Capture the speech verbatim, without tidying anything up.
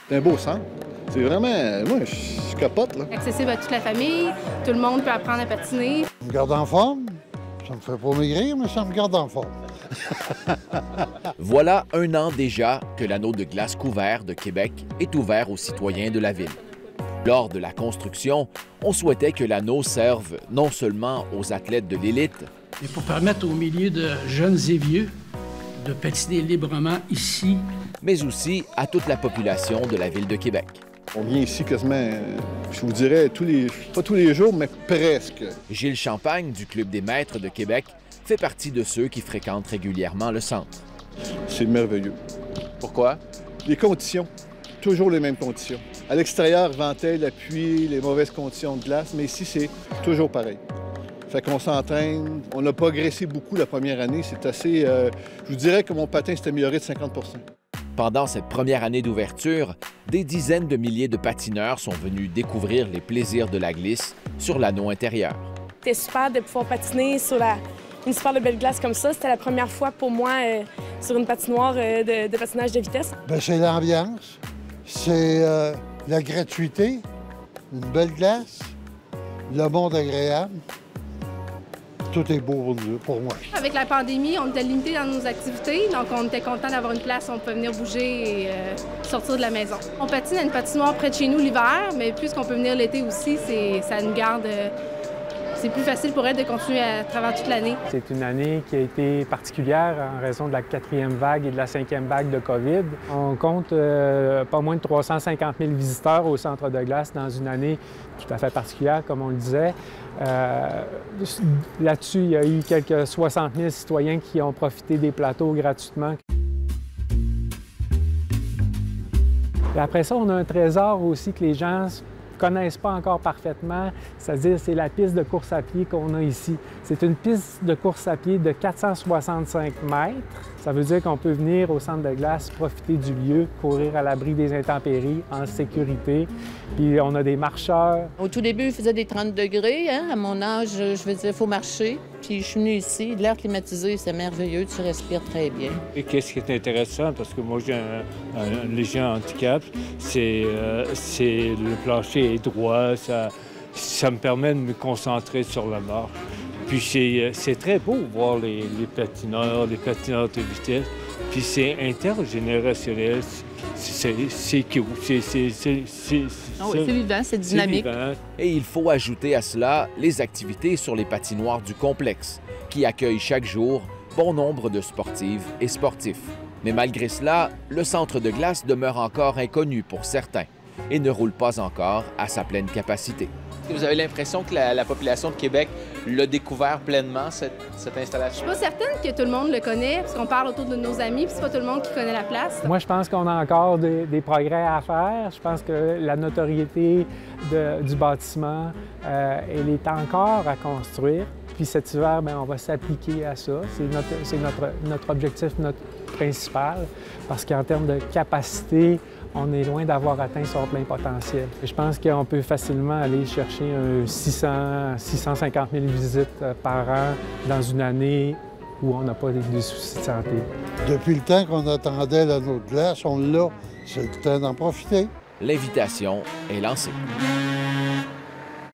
C'est un beau centre. C'est vraiment... Moi, je capote, là. Accessible à toute la famille. Tout le monde peut apprendre à patiner. Ça me garde en forme. Ça me fait pas maigrir, mais ça me garde en forme. Voilà un an déjà que l'anneau de glace couvert de Québec est ouvert aux citoyens de la ville. Lors de la construction, on souhaitait que l'anneau serve non seulement aux athlètes de l'élite, et pour permettre aux milliers de jeunes et vieux de patiner librement ici, mais aussi à toute la population de la ville de Québec. On vient ici quasiment, je vous dirais, tous les, pas tous les jours, mais presque. Gilles Champagne, du Club des maîtres de Québec, fait partie de ceux qui fréquentent régulièrement le centre. C'est merveilleux. Pourquoi? Les conditions, toujours les mêmes conditions. À l'extérieur, ventaile, la pluie, les mauvaises conditions de glace, mais ici, c'est toujours pareil. Fait qu'on s'entraîne, on a progressé beaucoup la première année, c'est assez... Euh, je vous dirais que mon patin s'est amélioré de cinquante pour cent. Pendant cette première année d'ouverture, des dizaines de milliers de patineurs sont venus découvrir les plaisirs de la glisse sur l'anneau intérieur. C'était super de pouvoir patiner sur la, une super belle glace comme ça. C'était la première fois pour moi euh, sur une patinoire euh, de, de patinage de vitesse. Bien, c'est l'ambiance, c'est euh, la gratuité, une belle glace, le monde agréable. Tout est beau pour moi. Avec la pandémie, on était limité dans nos activités, donc on était content d'avoir une place où on peut venir bouger et euh, sortir de la maison. On patine à une patinoire près de chez nous l'hiver, mais puisqu'on peut venir l'été aussi, ça nous garde... Euh, c'est plus facile pour elle de continuer à travers toute l'année. C'est une année qui a été particulière en raison de la quatrième vague et de la cinquième vague de COVID. On compte euh, pas moins de trois cent cinquante mille visiteurs au centre de glace dans une année tout à fait particulière, comme on le disait. Euh, Là-dessus, il y a eu quelques soixante mille citoyens qui ont profité des plateaux gratuitement. Et après ça, on a un trésor aussi que les gens ne connaissent pas encore parfaitement, c'est-à-dire c'est la piste de course à pied qu'on a ici. C'est une piste de course à pied de quatre cent soixante-cinq mètres. Ça veut dire qu'on peut venir au centre de glace, profiter du lieu, courir à l'abri des intempéries, en sécurité. Puis on a des marcheurs. Au tout début, il faisait des trente degrés. Hein? À mon âge, je veux dire, il faut marcher. Puis je suis venue ici, l'air climatisé, c'est merveilleux, tu respires très bien. Et qu'est-ce qui est intéressant, parce que moi j'ai un, un, un léger handicap, c'est euh, le plancher est droit, ça, ça me permet de me concentrer sur la marche. Puis c'est très beau voir les, les patineurs, les patineurs de vitesse. Puis c'est intergénérationnel, c'est cute, c'est vivant, c'est dynamique. Vivant. Et il faut ajouter à cela les activités sur les patinoires du complexe, qui accueillent chaque jour bon nombre de sportives et sportifs. Mais malgré cela, le centre de glace demeure encore inconnu pour certains et ne roule pas encore à sa pleine capacité. Vous avez l'impression que la, la population de Québec l'a découvert pleinement, cette, cette installation? Je suis pas certaine que tout le monde le connaît, parce qu'on parle autour de nos amis, puis c'est pas tout le monde qui connaît la place. Moi, je pense qu'on a encore des, des progrès à faire. Je pense que la notoriété de, du bâtiment, euh, elle est encore à construire. Puis cet hiver, bien, on va s'appliquer à ça. C'est notre, notre, notre objectif, notre principal, parce qu'en termes de capacité, on est loin d'avoir atteint son plein potentiel. Et je pense qu'on peut facilement aller chercher un six cents à six cent cinquante mille visites par an dans une année où on n'a pas de soucis de santé. Depuis le temps qu'on attendait l'anneau de glace, on l'a. C'est le temps d'en profiter. L'invitation est lancée.